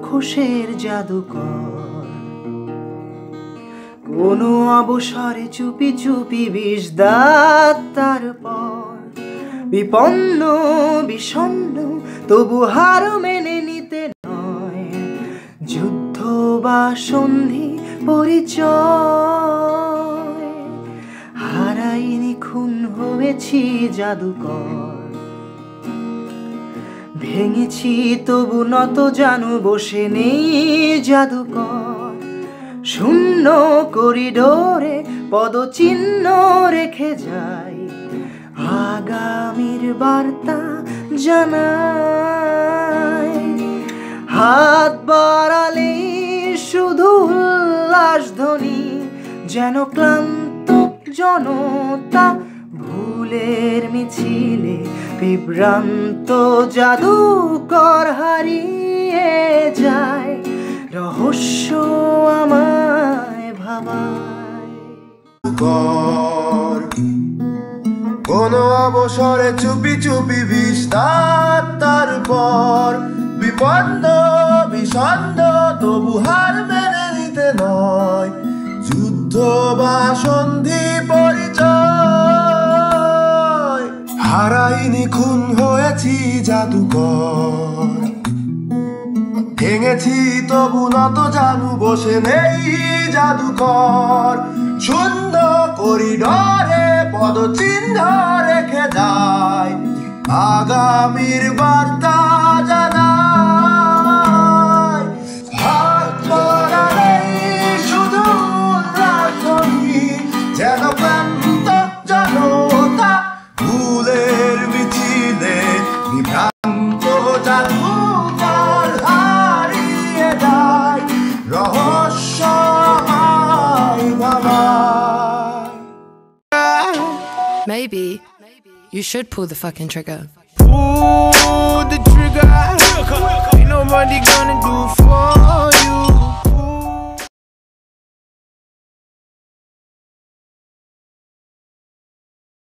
মুখোশের জাদুকর। কোনো অবসরে চুপি চুপি বিষ দাঁত, তারপর বিপন্ন বিষণ্ণ তবু হার মেনে নিতে নয়। যুদ্ধ বা সন্ধি পরিচয়, হারাইনি খুন হয়েছি জাদুকর। ভেঙেছি তবু নত জানু বসে নেই জাদুকর। শূন্য করিডোরে পদচিহ্ন রেখে যাই, আগামীর বার্তা জানাই। হাত বাড়ালে শুধু উল্লাস ধ্বনি, যেন ক্লান্ত জনতা ভুলের মিছিলে বিভ্রান্ত জাদুকর হারিয়ে যায়। রহস্য আমায় ভাবায়। কোন অবসরে চুপি চুপি বিষ দাঁত, তারপর বিপন্ন বিষণ্ণ তবু হার মেনে নিতে নয়। যুদ্ধ বা সন্ধি পরিচয়, হারাইনি খুন হয়েছি জাদুকর। ভেঙেছি তবু নত জানু বসে নেই জাদুকর। শূন্য করিডোরে পদচিহ্ন রেখে যায়, আগামীর বার্তা জানায়। হাত বাড়ালেই শুধু উল্লাস ধ্বনি, যেন ক্লান্ত জনতা ভুলের মিছিলে বিভ্রান্ত জাদুকর হারিয়ে যায়। রহস্য আমায় ভাবায়। Maybe you should pull the fucking trigger. Pull the trigger. Ain't nobody gonna do for you.